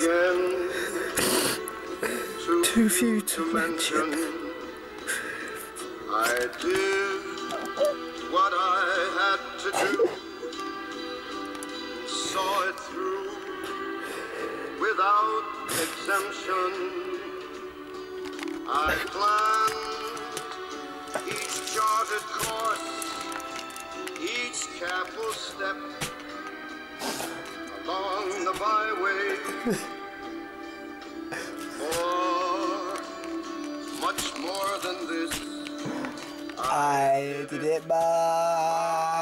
again. Too few to mention. I did what I had to do, saw it through without exemption. I planned each charted course, each careful step along the byway. Much more than this, I did it, bye.